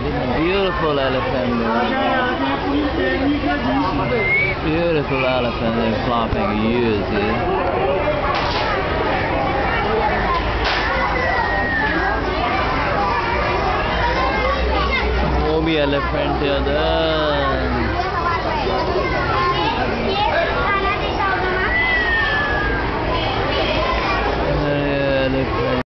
this is a beautiful elephant. Beautiful elephant. They're flopping ears here. वो भी elephant है उधर.